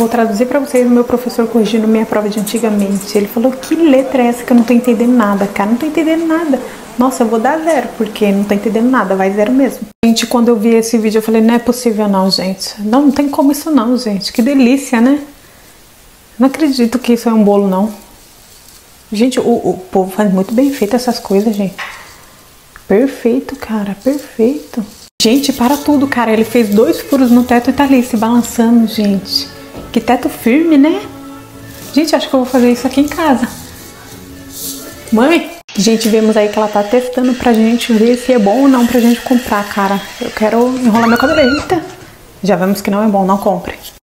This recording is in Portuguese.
vou traduzir pra vocês o meu professor corrigindo minha prova de antigamente. Ele falou, que letra é essa que eu não tô entendendo nada, cara? Não tô entendendo nada. Nossa, eu vou dar 0, porque não tô entendendo nada, vai 0 mesmo. Gente, quando eu vi esse vídeo, eu falei, não é possível não, gente. Não tem como isso não, gente. Que delícia, né? Não acredito que isso é um bolo, não. Gente, o povo faz muito bem feito essas coisas, gente. Perfeito, cara, perfeito. Gente, para tudo, cara. Ele fez 2 furos no teto e tá ali se balançando, gente. Que teto firme, né? Gente, acho que eu vou fazer isso aqui em casa. Mãe! Gente, vemos aí que ela tá testando pra gente ver se é bom ou não pra gente comprar, cara. Eu quero enrolar meu cabelo. Eita! Já vemos que não é bom, não compre.